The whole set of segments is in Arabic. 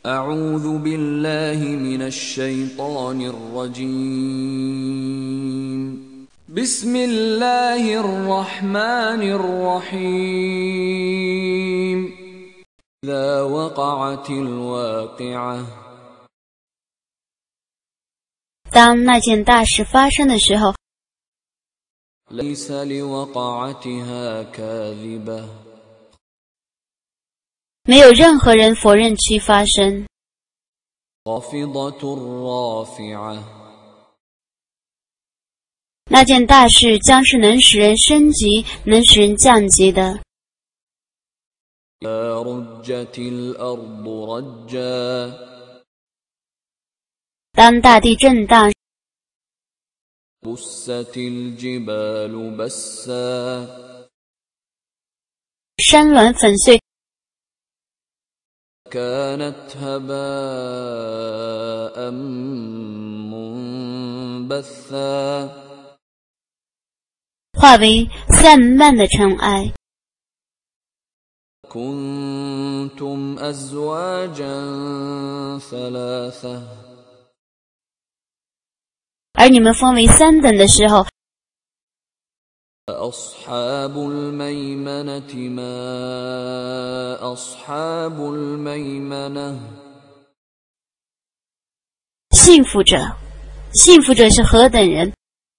أعوذ بالله من الشيطان الرجيم. بسم الله الرحمن الرحيم. إذا وقعت الواقعة 当那件大事发生的时候， ليس لوقعتها كاذبة 没有任何人否认其发生。 خافضة رافعة 那件大事将是能使人升级，能使人降级的。 إذا رجت الأرض رجا 当大地震荡， بست الجبال بسا 山峦粉碎， كانت هباء منبثا 化为散漫的尘埃。 كنتم أزواجا ثلاثة 而你们分为三等的时候， أصحاب الميمنة ما أصحاب الميمنة 幸福者是何等人？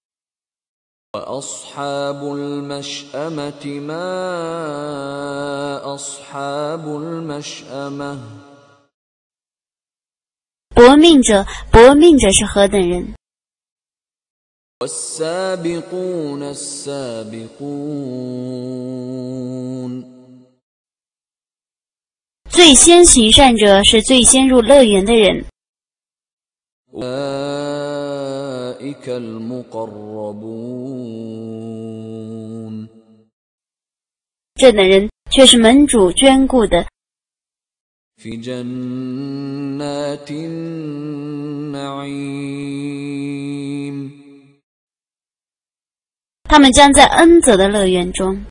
وأصحاب المشأمة ما أصحاب المشأمة 搏命者是何等人？ والسابقون السابقون 最先行善者是最先入乐园的人。 أولئك المقربون 这等人却是门主眷顾的， في جنات النعيم 他们将在恩泽的乐园中。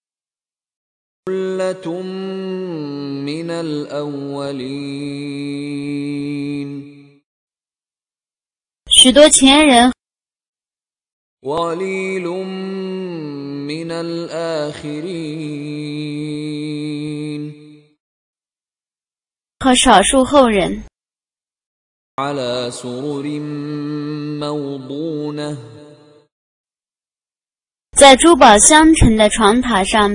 ثلة من الأولين 许多前人 وقليل من الآخرين 和少数后人， على سرر موضونة 在珠宝镶嵌的床榻上，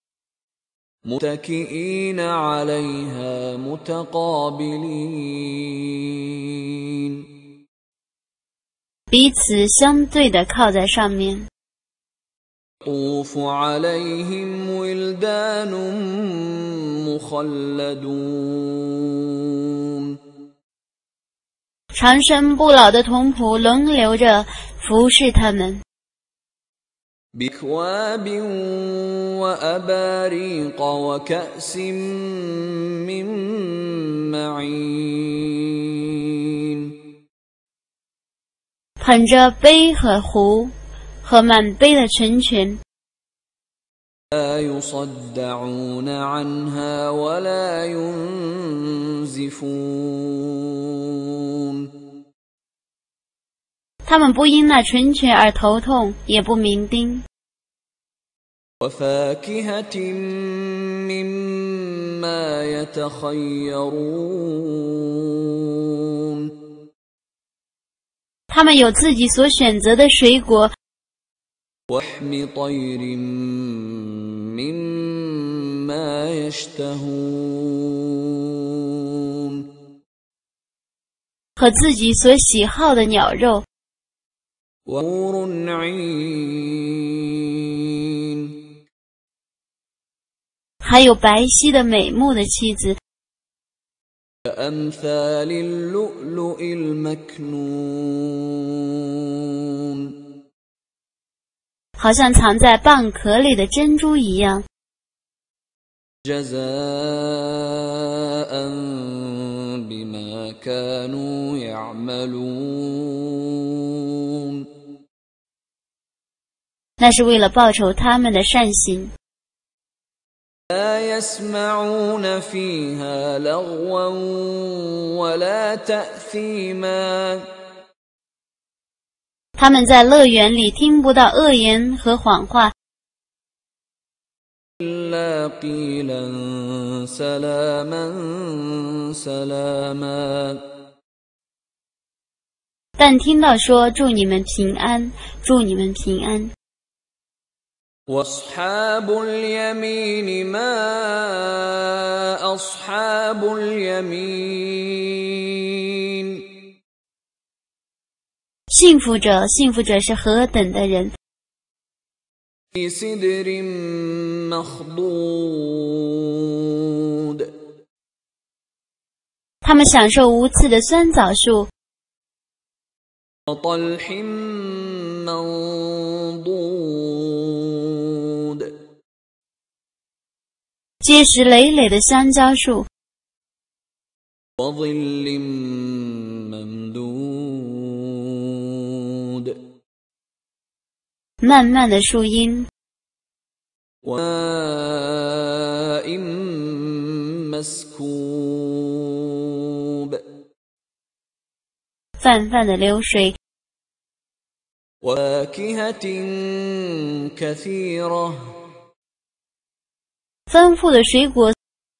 متكئين عليها متقابلين 彼此相对的靠在上面。 يطوف عليهم ولدان مخلدون 长生不老的童仆轮流着服侍他们， بأكواب وأباريق وكأس من معين 捧着杯和壶和满杯的成全， لا يصدعون عنها ولا ينزفون 他们不因那成全而头痛，也不酩酊。 وفاكهة مما يتخيرون 他们有自己所选择的水果， ولحم طير مما يشتهون 和自己所喜好的鸟肉， وحور عين 还有白皙的美目的妻子， كأمثال اللؤلؤ المكنون 好像藏在蚌壳里的珍珠一样。 جزاء بما كانوا يعملون 那是为了报酬他们的善行。 لا يسمعون فيها لغوا ولا تأثيما 他们在乐园里听不到恶言和谎话， إلا قيلا سلاما سلاما 但听到说祝你们平安，祝你们平安。 وأصحاب اليمين ما أصحاب اليمين 幸福者，幸福者是何等的人！ في سدر مخضود 他们享受无刺的酸枣树， وطلح منضود 结实累累的香蕉树， وظل ممدود 漫漫的树荫， وماء مسكوب 泛泛的流水， وفاكهة كثيرة 丰富的水果，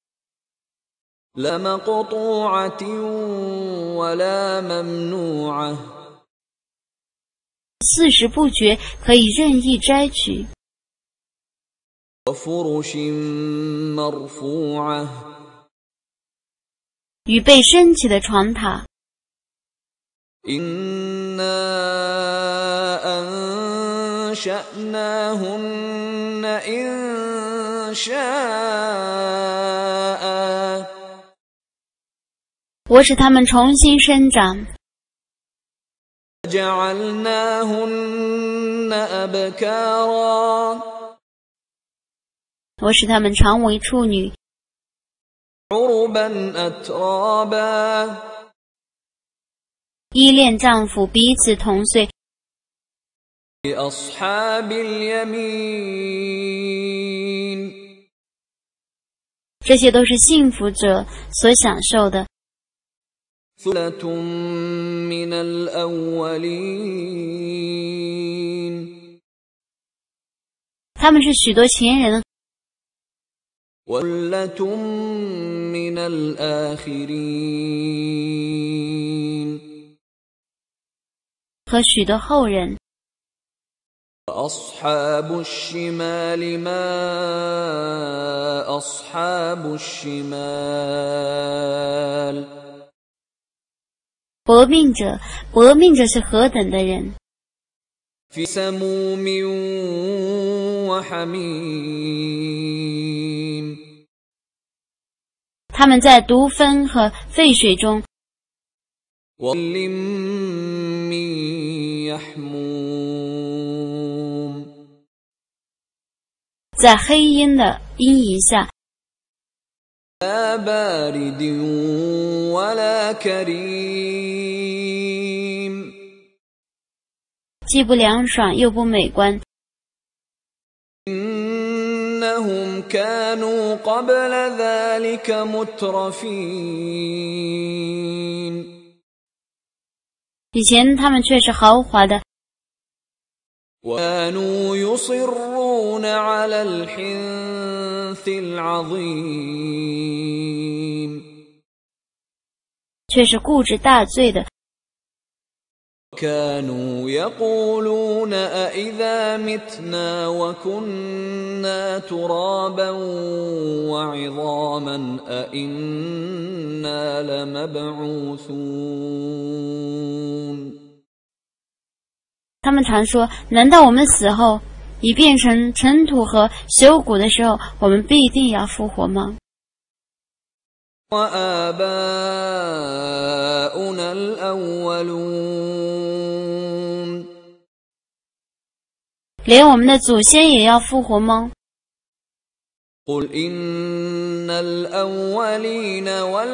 لا مقطوعة ولا ممنوعة 四时不绝，可以任意摘取。 وفرش مرفوعة 与被升起的床榻， إنا أنشأناهن إنشاء 我使它们重新生长， جعلناهن أبكارا 我使它们常为处女， عربا أترابا 依恋丈夫，彼此同岁。 لأصحاب اليمين 这些都是幸福者所享受的。 ثلة من الأولين 他们是许多前人， وثلة من الآخرين 和许多后人。 وأصحاب الشمال ما أصحاب الشمال 薄命者，薄命者是何等的人！ في سموم وحميم 他们在毒蜂和沸水中， وظل من يحموم 在黑阴的阴影下， لا بارد ولا كريم 既不凉爽又不美观。 إنهم كانوا قبل ذلك مترفين 以前他们却是豪华的， وكانوا يصرون على الحنث العظيم 却是固执大罪的。 كانوا يقولون أإذا متنا وكنا ترابا وعظاما أإنا لمبعوثون 他们常说：难道我们死后已变成尘土和朽骨的时候，我们必定要复活吗？ وآباؤنا الأولون 连我们的祖先也要复活吗？ قل إن الأولين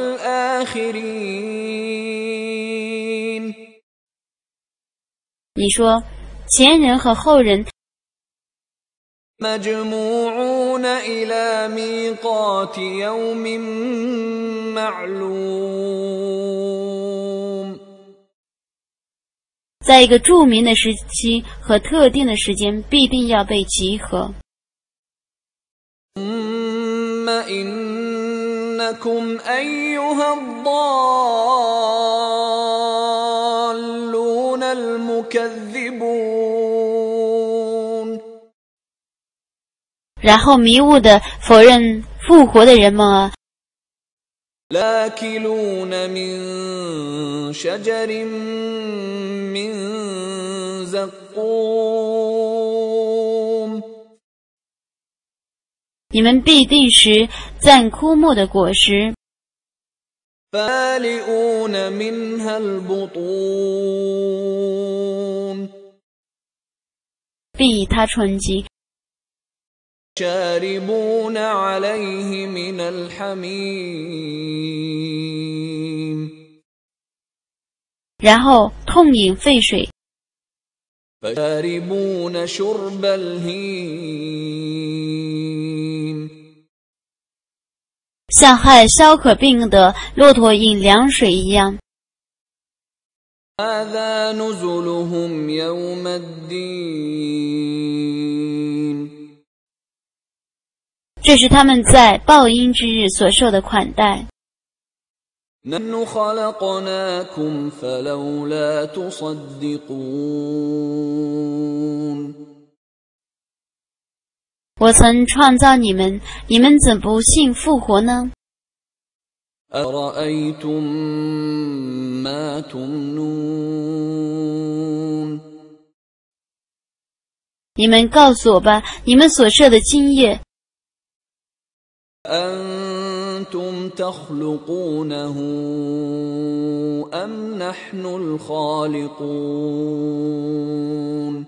والآخرين 你说前人和后人 مجموعون إلى ميقات يوم معلوم。 在一个著名的时期和特定的时间，必定要被集合。 ثم إنكم أيها الضالون المكذبون。 然后迷雾的否认复活的人们啊， لآكلون من شجر من زقوم。 你们必定食赞枯木的果实， فالئون منها البطون。 必以它充饥， شاربون عليه من الحميم。 然后痛饮沸水， فشاربون شرب الهيم。 像害消渴病的骆驼饮凉水一样。 هذا نزلهم يوم الدين。 这是他们在报应之日所受的款待。 نحن خلقناكم فلولا تصدقون。 我曾创造你们，你们怎不信复活呢？ أرأيتم ما تمنون。 你们告诉我吧，你们所设的经业， أنتم تخلقونه أم نحن الخالقون。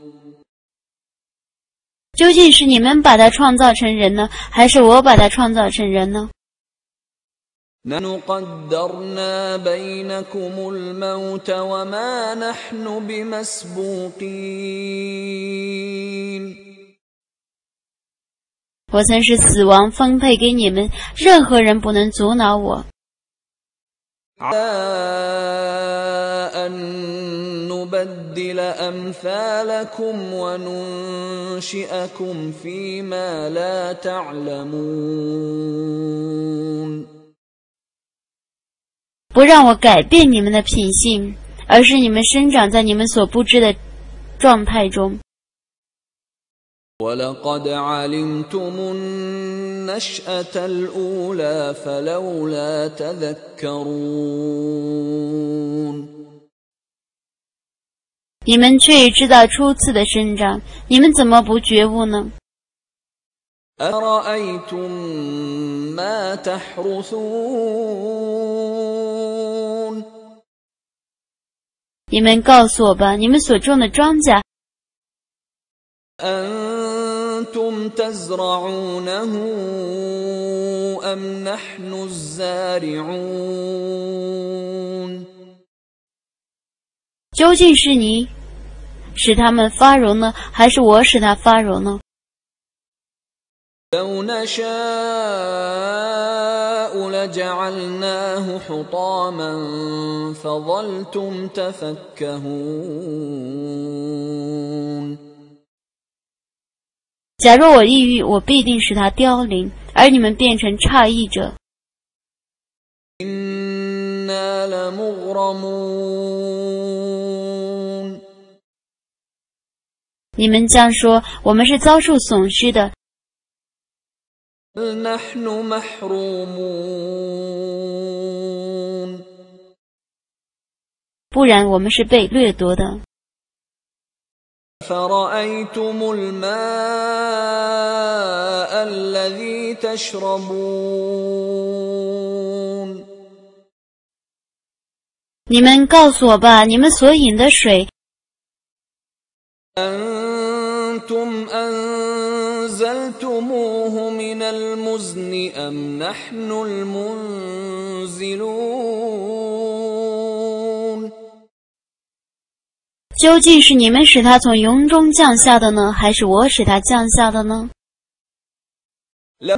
究竟是你们把它创造成人呢，还是我把它创造成人呢？ نحن قدرنا بينكم الموت وما نحن بمسبوقين。 我曾使死亡分配给你们，任何人不能阻挠我。 على أن نبدل أمثالكم وننشئكم فيما لا تعلمون。 不让我改变你们的品性，而是你们生长在你们所不知的状态中。 ولقد علمتم النشأة الأولى فلولا تذكرون。 你们却知道初次的生长，你们怎么不觉悟呢？ أرأيتم ما تحرثون。 你们告诉我吧，你们所种的庄稼， أنتم تزرعونه أم نحن الزارعون。 究竟是你使它们发荣呢，还是我使它发荣呢？ لو نشاء لجعلناه حطاما فظلتم تفكهون。 假若我抑郁，我必定使它凋零，而你们变成诧异者。 إنا لمغرمون。 你们将说我们是遭受损失的， بل نحن محرومون。 不然我们是被掠夺的。 فرأيتم الماء الذي تشربون。 你们告诉我吧，你们所饮的水， أنتم أنزلتموه من المزن أم نحن المنزلون。 究竟是你们使它从云中降下的呢，还是我使它降下的呢？ لو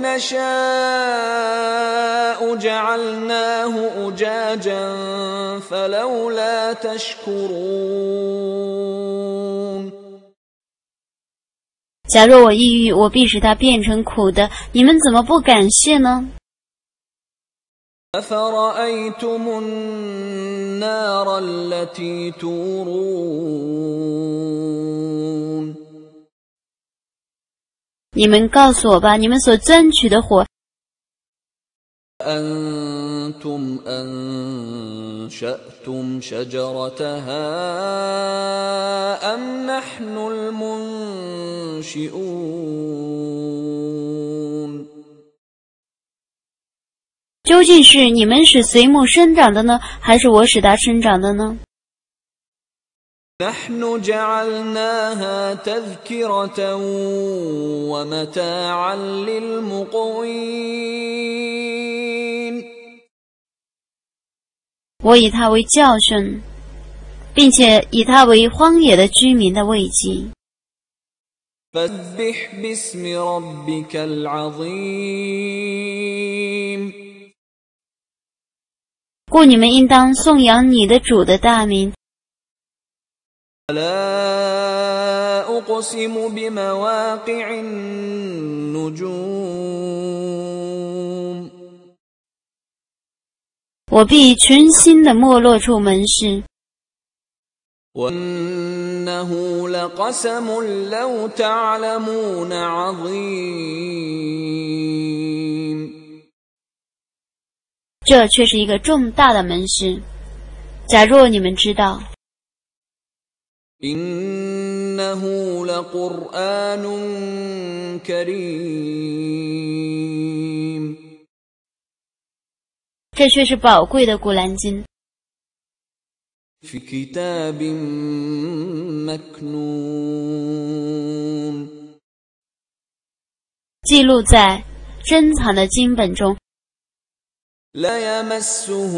نشاء جعلناه أجاجا فلولا تشكرون 假若我抑郁，我必使它变成苦的，你们怎么不感谢呢？ أفرأيتم النار التي تورون 你们告诉我吧，你们所钻取的火， أنتم أنشأتم شجرتها أم نحن المنشئون 究竟是你们使随木生长的呢，还是我使它生长的呢？ نحن جعلناها تذكرة ومتاعا للمقوين 我以它为教训，并且以它为荒野的居民的慰藉。 فسبح باسم ربك العظيم 故你们应当颂扬你的主的大名。 لا أقسم بمواقع النجوم 我必群星的没落处门市。 وإنه لقسم لو تعلمون عظيم 这却是一个重大的门市。假若你们知道， إنه لقرآن كريم 这却是宝贵的古兰经， في كتاب مكنون 记录在珍藏的经本中， لا يمسه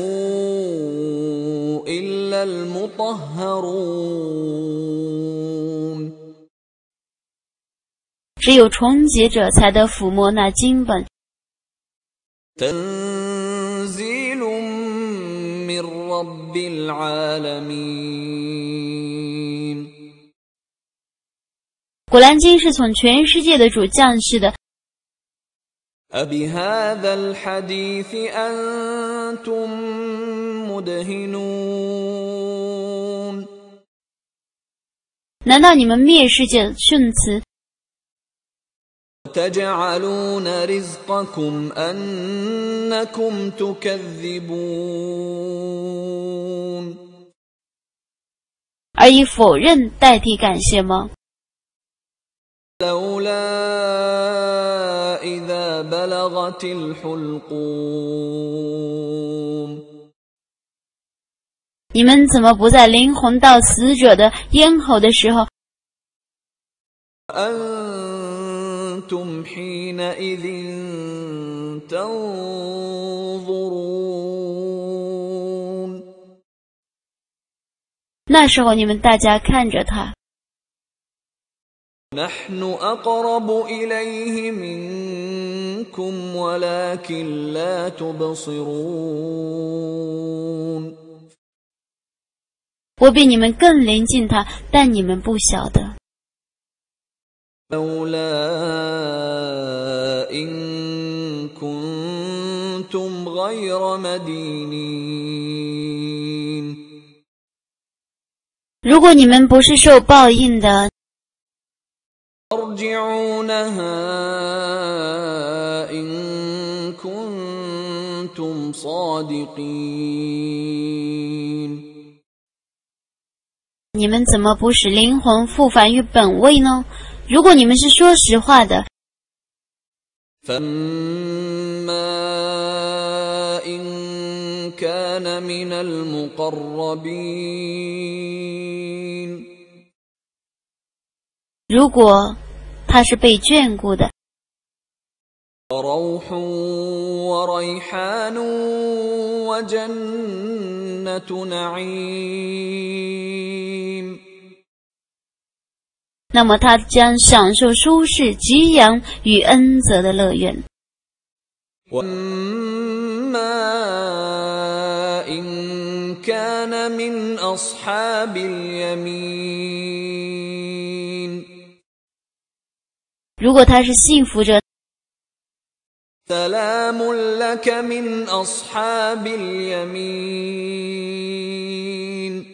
إلا المطهرون 只有重洁者才得抚摸那经本。 تنزيل من رب العالمين 古兰经是从全世界的主降世的。 أبهذا الحديث أنتم مدهنون 难道你们蔑视这训词， تجعلون رزقكم أنكم تكذبون 而以否认代替感谢吗？ لولا إذا بلغت الحلقوم 你们怎么不在灵魂到死者的咽喉的时候， أنتم حينئذ تنظرون 那时候你们大家看着他， نحن أقرب إليه منكم ولكن لا تبصرون 我比你们更临近他，但你们不晓得。 لولا إن كنتم غير مدينين 如果你们不是受报应的， ترجعونها إن كنتم صادقين 你们怎么不使灵魂复返于本位呢？如果你们是说实话的， فَأَمَّا إِن كَانَ مِنَ الْمُقَرَّبِينَ 如果他是被眷顾的， فَرَوْحٌ وَرَيْحَانٌ وَجَنَّةُ نَعِيمٍ 那么他将享受舒适、给养与恩泽的乐园。 وَأَمَّا إِن كَانَ مِنْ أَصْحَابِ الْيَمِينِ 如果他是信服着， سَلَامٌ لَكَ مِنْ أَصْحَابِ الْيَمِينِ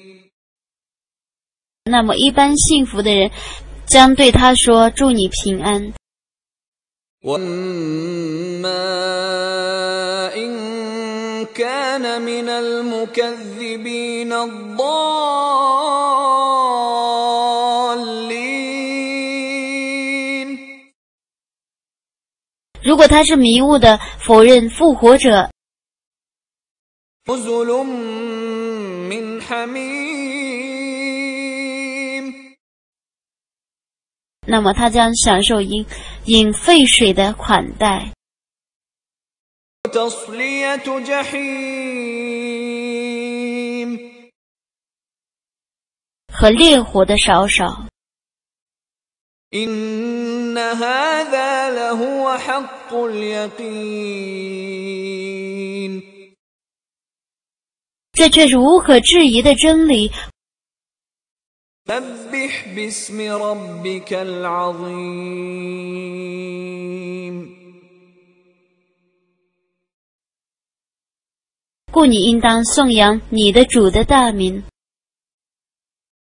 那么一般信服的人将对他说：“祝你平安。” وَأَمَّا إِن كَانَ مِنَ الْمُكَذِّبِينَ الضَّالِّينَ 如果他是迷雾的，否认复活者， نُزُلٌ مِّنْ حَمِيمٍ 那么他将享受饮沸水的款待， وَتَصْلِيَةُ جَحِيمٍ 和烈火的烧烧。 إِنَّ هَذَا لَهُوَ حَقُّ الْيَقِينِ 这却是无可置疑的真理。 سَبِّحْ بِاسْمِ رَبِّكَ الْعَظِيمِ 故你应当颂扬你的主的大名。